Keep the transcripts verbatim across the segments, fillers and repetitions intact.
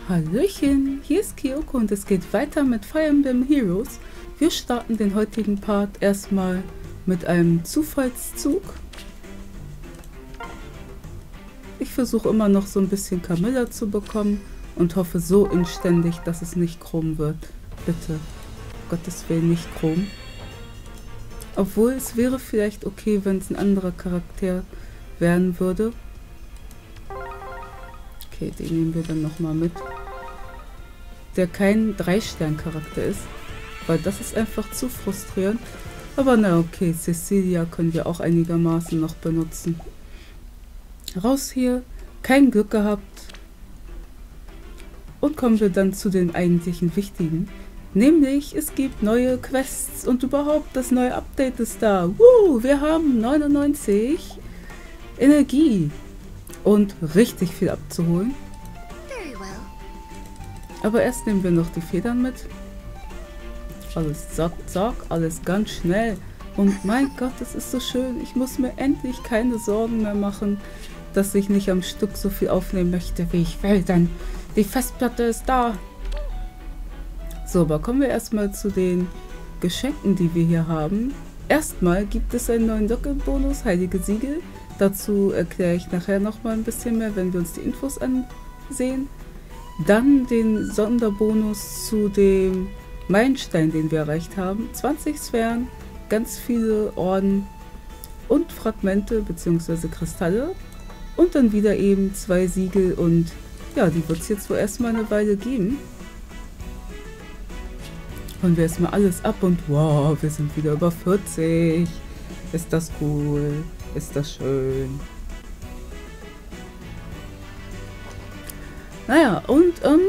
Hallöchen, hier ist Kyoko und es geht weiter mit Fire Emblem Heroes. Wir starten den heutigen Part erstmal mit einem Zufallszug. Ich versuche immer noch so ein bisschen Camilla zu bekommen und hoffe so inständig, dass es nicht Chrom wird. Bitte, Gottes Willen nicht Chrom. Obwohl es wäre vielleicht okay, wenn es ein anderer Charakter werden würde. Okay, den nehmen wir dann nochmal mit. Der kein drei Stern Charakter ist. Weil das ist einfach zu frustrierend. Aber na okay, Cecilia können wir auch einigermaßen noch benutzen. Raus hier. Kein Glück gehabt. Und kommen wir dann zu den eigentlichen wichtigen. Nämlich, es gibt neue Quests und überhaupt das neue Update ist da. Woo, wir haben neunundneunzig Energie. Und richtig viel abzuholen. Aber erst nehmen wir noch die Federn mit. Alles zack, zack, alles ganz schnell. Und mein Gott, es ist so schön. Ich muss mir endlich keine Sorgen mehr machen, dass ich nicht am Stück so viel aufnehmen möchte, wie ich will. Denn die Festplatte ist da. So, aber kommen wir erstmal zu den Geschenken, die wir hier haben. Erstmal gibt es einen neuen Doppelbonus, Heilige Siegel. Dazu erkläre ich nachher noch mal ein bisschen mehr, wenn wir uns die Infos ansehen. Dann den Sonderbonus zu dem Meilenstein, den wir erreicht haben. zwanzig Sphären, ganz viele Orden und Fragmente bzw. Kristalle. Und dann wieder eben zwei Siegel und ja, die wird es jetzt wohl erstmal eine Weile geben. Holen wir erstmal alles ab und wow, wir sind wieder über vierzig. Ist das cool? Ist das schön? Naja, und ähm,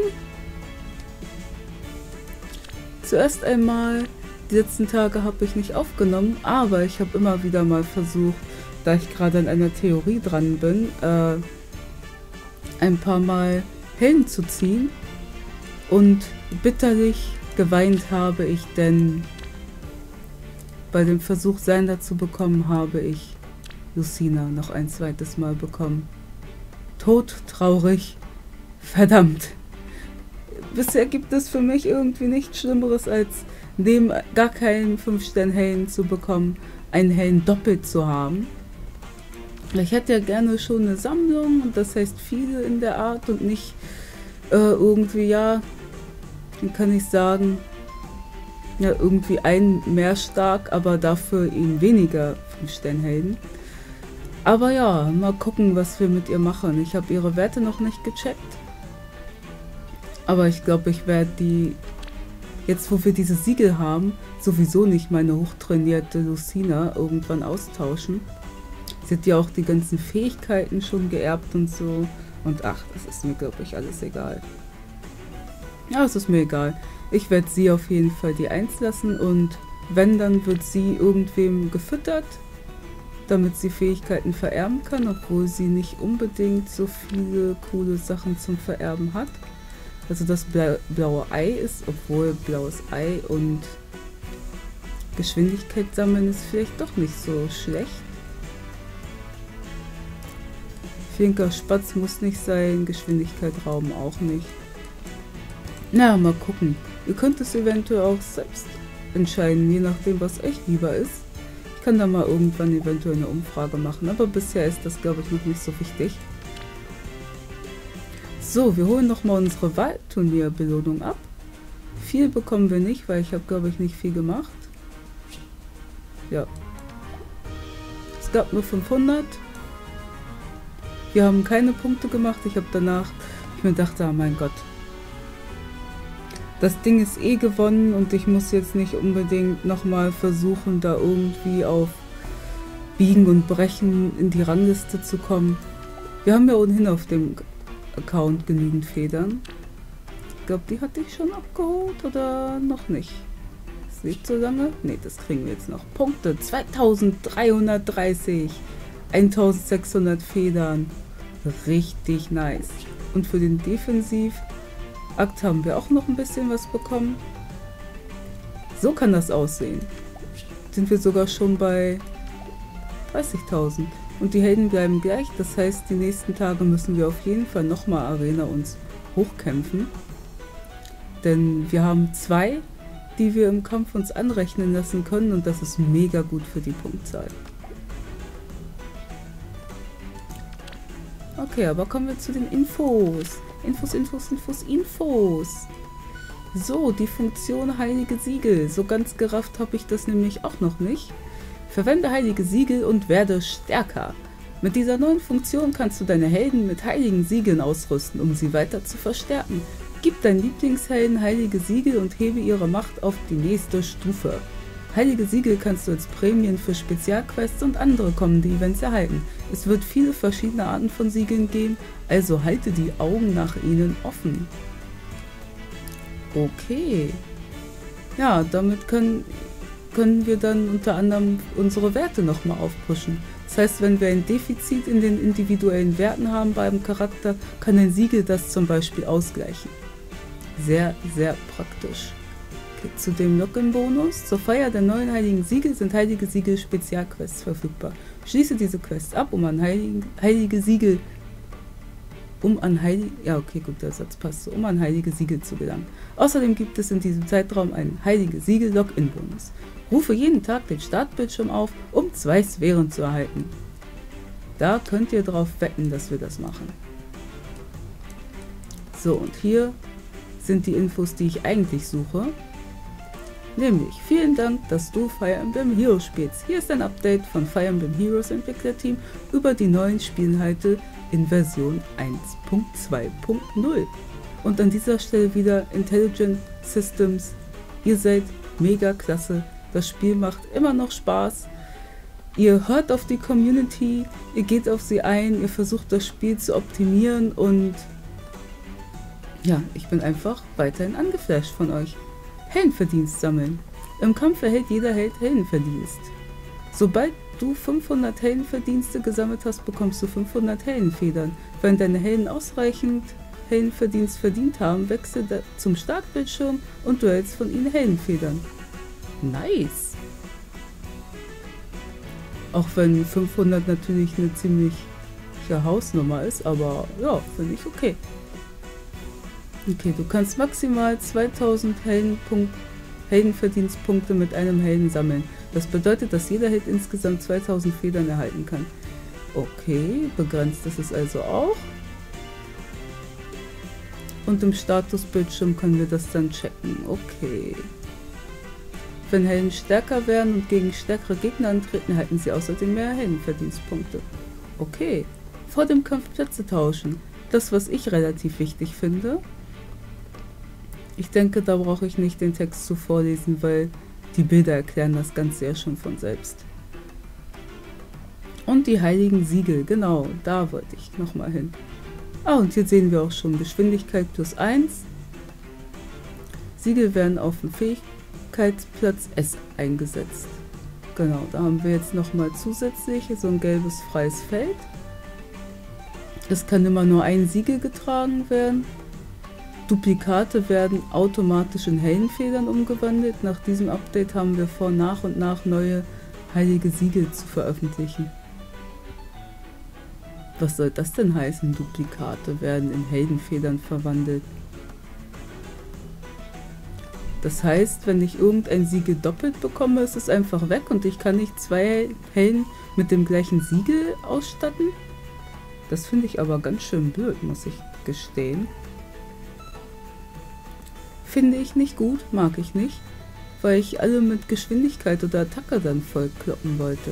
zuerst einmal, die letzten Tage habe ich nicht aufgenommen, aber ich habe immer wieder mal versucht, da ich gerade an einer Theorie dran bin, äh, ein paar Mal Helden zu ziehen. Und bitterlich geweint habe ich, denn bei dem Versuch, Sander zu bekommen, habe ich Lucina noch ein zweites Mal bekommen. Todtraurig. Verdammt. Bisher gibt es für mich irgendwie nichts Schlimmeres, als neben gar keinen fünf Stern Helden zu bekommen, einen Helden doppelt zu haben. Ich hätte ja gerne schon eine Sammlung, und das heißt viele in der Art und nicht äh, irgendwie, ja, dann kann ich sagen, ja, irgendwie einen mehr stark, aber dafür ihn weniger fünf Stern Helden. Aber ja, mal gucken, was wir mit ihr machen. Ich habe ihre Werte noch nicht gecheckt. Aber ich glaube, ich werde die, jetzt wo wir diese Siegel haben, sowieso nicht meine hochtrainierte Lucina irgendwann austauschen. Sie hat ja auch die ganzen Fähigkeiten schon geerbt und so. Und ach, das ist mir, glaube ich, alles egal. Ja, es ist mir egal. Ich werde sie auf jeden Fall die eins lassen und wenn, dann wird sie irgendwem gefüttert, damit sie Fähigkeiten vererben kann, obwohl sie nicht unbedingt so viele coole Sachen zum Vererben hat. Also das Bla blaue Ei ist, obwohl blaues Ei und Geschwindigkeit sammeln ist vielleicht doch nicht so schlecht. Flinker Spatz muss nicht sein, Geschwindigkeit rauben auch nicht. Na, mal gucken. Ihr könnt es eventuell auch selbst entscheiden, je nachdem, was euch lieber ist. Ich kann da mal irgendwann eventuell eine Umfrage machen, aber bisher ist das, glaube ich, noch nicht so wichtig. So, wir holen noch mal unsere Wahlturnierbelohnung ab. Viel bekommen wir nicht, weil ich habe, glaube ich, nicht viel gemacht. Ja. Es gab nur fünfhundert. Wir haben keine Punkte gemacht. Ich habe danach, ich mir dachte, oh mein Gott. Das Ding ist eh gewonnen und ich muss jetzt nicht unbedingt nochmal versuchen, da irgendwie auf Biegen und Brechen in die Rangliste zu kommen. Wir haben ja ohnehin auf dem Account genügend Federn. Ich glaube, die hatte ich schon abgeholt oder noch nicht. Das lebt so lange? Ne, das kriegen wir jetzt noch. Punkte zweitausenddreihundertdreißig. eintausendsechshundert Federn. Richtig nice. Und für den Defensivakt haben wir auch noch ein bisschen was bekommen. So kann das aussehen. Sind wir sogar schon bei dreißigtausend. und die Helden bleiben gleich. Das heißt, die nächsten Tage müssen wir auf jeden Fall nochmal Arena uns hochkämpfen. Denn wir haben zwei, die wir im Kampf uns anrechnen lassen können und das ist mega gut für die Punktzahl. Okay, aber kommen wir zu den Infos. Infos, Infos, Infos, Infos. So, die Funktion Heilige Siegel. So ganz gerafft habe ich das nämlich auch noch nicht. Verwende Heilige Siegel und werde stärker. Mit dieser neuen Funktion kannst du deine Helden mit heiligen Siegeln ausrüsten, um sie weiter zu verstärken. Gib deinen Lieblingshelden heilige Siegel und hebe ihre Macht auf die nächste Stufe. Heilige Siegel kannst du als Prämien für Spezialquests und andere kommende Events erhalten. Es wird viele verschiedene Arten von Siegeln geben, also halte die Augen nach ihnen offen. Okay. Ja, damit können, können wir dann unter anderem unsere Werte nochmal aufpushen. Das heißt, wenn wir ein Defizit in den individuellen Werten haben beim Charakter, kann ein Siegel das zum Beispiel ausgleichen. Sehr, sehr praktisch. Okay, zu dem Login-Bonus. Zur Feier der neuen Heiligen Siegel sind Heilige Siegel Spezialquests verfügbar. Schließe diese Quests ab, um an Heiligen, Heilige Siegel um an Heilige, ja okay, gut, der Satz passt so, um an Heilige Siegel zu gelangen. Außerdem gibt es in diesem Zeitraum einen Heilige Siegel Login-Bonus. Rufe jeden Tag den Startbildschirm auf, um zwei Sphären zu erhalten. Da könnt ihr drauf wetten, dass wir das machen. So, und hier sind die Infos, die ich eigentlich suche. Nämlich, vielen Dank, dass du Fire Emblem Heroes spielst. Hier ist ein Update von Fire Emblem Heroes Entwicklerteam über die neuen Spielinhalte in Version eins Punkt zwei Punkt null. Und an dieser Stelle wieder Intelligent Systems. Ihr seid mega klasse. Das Spiel macht immer noch Spaß. Ihr hört auf die Community, ihr geht auf sie ein, ihr versucht das Spiel zu optimieren und ja, ich bin einfach weiterhin angeflasht von euch. Heldenverdienst sammeln. Im Kampf erhält jeder Held Heldenverdienst. Sobald du fünfhundert Heldenverdienste gesammelt hast, bekommst du fünfhundert Heldenfedern. Wenn deine Helden ausreichend Heldenverdienst verdient haben, wechsel zum Startbildschirm und du erhältst von ihnen Heldenfedern. Nice! Auch wenn fünfhundert natürlich eine ziemliche Hausnummer ist, aber ja, finde ich okay. Okay, du kannst maximal zweitausend Heldenpunkt, Heldenverdienstpunkte mit einem Helden sammeln. Das bedeutet, dass jeder Held insgesamt zweitausend Federn erhalten kann. Okay, begrenzt ist es also auch. Und im Statusbildschirm können wir das dann checken. Okay. Wenn Helden stärker werden und gegen stärkere Gegner antreten, erhalten sie außerdem mehr Heldenverdienstpunkte. Okay. Vor dem Kampf Plätze tauschen. Das, was ich relativ wichtig finde. Ich denke, da brauche ich nicht den Text zu vorlesen, weil die Bilder erklären das Ganze ja schon von selbst. Und die heiligen Siegel, genau, da wollte ich nochmal hin. Ah, und hier sehen wir auch schon Geschwindigkeit plus eins. Siegel werden auf dem Fähigkeitsplatz S eingesetzt. Genau, da haben wir jetzt nochmal zusätzlich so ein gelbes freies Feld. Es kann immer nur ein Siegel getragen werden. Duplikate werden automatisch in Heldenfedern umgewandelt. Nach diesem Update haben wir vor, nach und nach neue heilige Siegel zu veröffentlichen. Was soll das denn heißen? Duplikate werden in Heldenfedern verwandelt. Das heißt, wenn ich irgendein Siegel doppelt bekomme, ist es einfach weg und ich kann nicht zwei Helden mit dem gleichen Siegel ausstatten? Das finde ich aber ganz schön blöd, muss ich gestehen. Finde ich nicht gut, mag ich nicht, weil ich alle mit Geschwindigkeit oder Attacke dann voll kloppen wollte.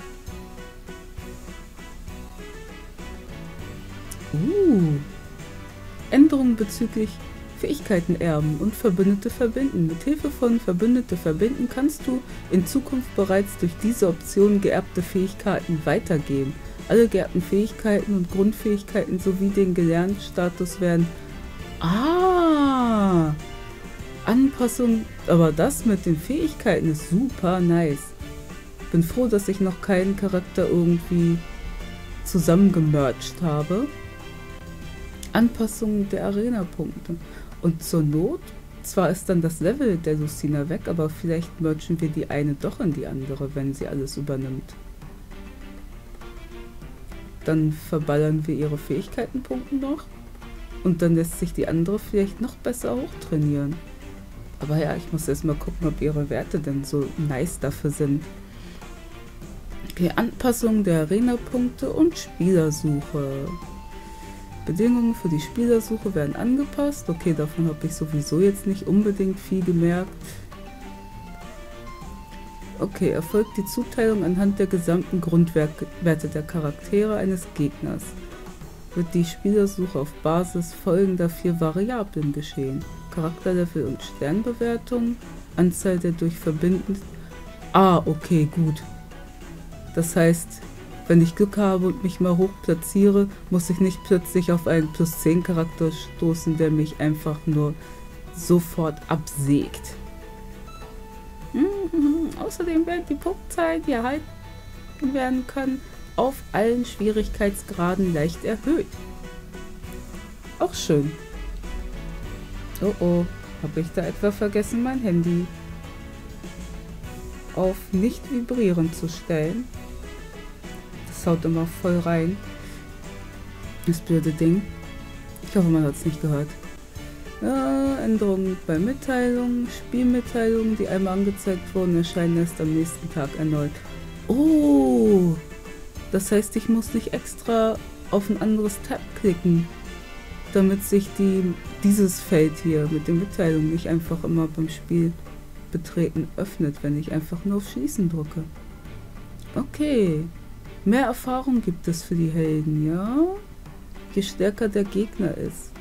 Uh, Änderungen bezüglich Fähigkeiten erben und Verbündete verbinden. Mit Hilfe von Verbündete verbinden kannst du in Zukunft bereits durch diese Option geerbte Fähigkeiten weitergeben. Alle geerbten Fähigkeiten und Grundfähigkeiten sowie den gelernten Status werden... Ah! Anpassung, aber das mit den Fähigkeiten ist super nice. Bin froh, dass ich noch keinen Charakter irgendwie zusammengemerged habe. Anpassung der Arena-Punkte. Und zur Not, zwar ist dann das Level der Lucina weg, aber vielleicht mergen wir die eine doch in die andere, wenn sie alles übernimmt. Dann verballern wir ihre Fähigkeitenpunkte noch. Und dann lässt sich die andere vielleicht noch besser hochtrainieren. Aber ja, ich muss erst mal gucken, ob ihre Werte denn so nice dafür sind. Okay, Anpassung der Arena-Punkte und Spielersuche. Bedingungen für die Spielersuche werden angepasst. Okay, davon habe ich sowieso jetzt nicht unbedingt viel gemerkt. Okay, erfolgt die Zuteilung anhand der gesamten Grundwerte der Charaktere eines Gegners. Wird die Spielersuche auf Basis folgender vier Variablen geschehen. Charakterlevel und Sternbewertung, Anzahl der durch Verbinden... Ah, okay, gut. Das heißt, wenn ich Glück habe und mich mal hoch platziere, muss ich nicht plötzlich auf einen plus zehn Charakter stoßen, der mich einfach nur sofort absägt. Mhm. Außerdem werden die Punktzahlen, die erhalten werden können, auf allen Schwierigkeitsgraden leicht erhöht. Auch schön. Oh oh, habe ich da etwa vergessen, mein Handy auf nicht vibrieren zu stellen? Das haut immer voll rein. Das blöde Ding. Ich hoffe, man hat es nicht gehört. Ja, Änderungen bei Mitteilungen. Spielmitteilungen, die einmal angezeigt wurden, erscheinen erst am nächsten Tag erneut. Oh! Das heißt, ich muss nicht extra auf ein anderes Tab klicken, damit sich die, dieses Feld hier mit den Mitteilungen nicht einfach immer beim Spiel betreten öffnet, wenn ich einfach nur auf Schließen drücke. Okay. Mehr Erfahrung gibt es für die Helden, ja? Je stärker der Gegner ist.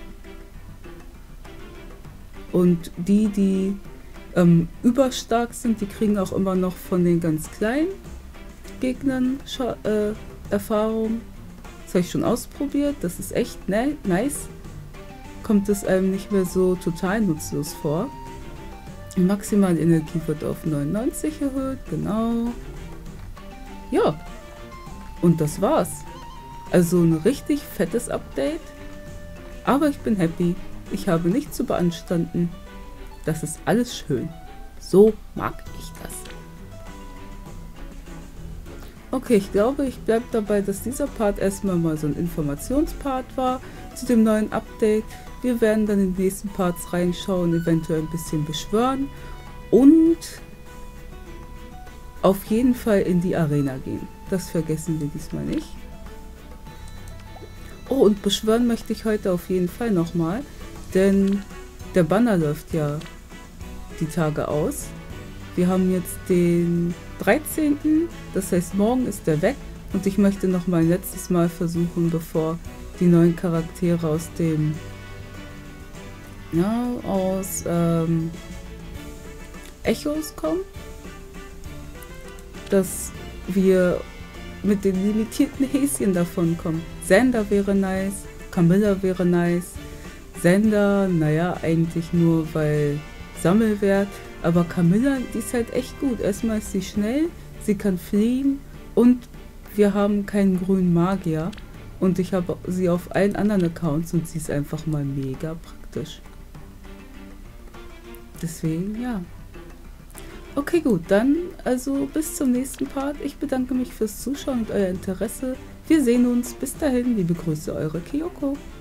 Und die, die ähm, überstark sind, die kriegen auch immer noch von den ganz kleinen Gegnern äh, Erfahrung. Das habe ich schon ausprobiert. Das ist echt ne nice. Kommt es einem nicht mehr so total nutzlos vor. Die maximale Energie wird auf neunundneunzig erhöht. Genau. Ja. Und das war's. Also ein richtig fettes Update. Aber ich bin happy. Ich habe nichts zu beanstanden. Das ist alles schön. So mag ich das. Okay, ich glaube, ich bleibe dabei, dass dieser Part erstmal mal so ein Informationspart war zu dem neuen Update. Wir werden dann in den nächsten Parts reinschauen, eventuell ein bisschen beschwören und auf jeden Fall in die Arena gehen. Das vergessen wir diesmal nicht. Oh, und beschwören möchte ich heute auf jeden Fall nochmal, denn der Banner läuft ja die Tage aus. Wir haben jetzt den dreizehnten Das heißt, morgen ist der weg und ich möchte noch mal ein letztes Mal versuchen, bevor die neuen Charaktere aus dem ja, aus ähm, Echos kommen, dass wir mit den limitierten Häschen davon kommen. Xander wäre nice, Camilla wäre nice, Xander, naja, eigentlich nur weil Sammelwert, aber Camilla, die ist halt echt gut. Erstmal ist sie schnell, sie kann fliehen und wir haben keinen grünen Magier und ich habe sie auf allen anderen Accounts und sie ist einfach mal mega praktisch. Deswegen, ja. Okay, gut, dann also bis zum nächsten Part. Ich bedanke mich fürs Zuschauen und euer Interesse. Wir sehen uns. Bis dahin, liebe Grüße, eure Kyoko.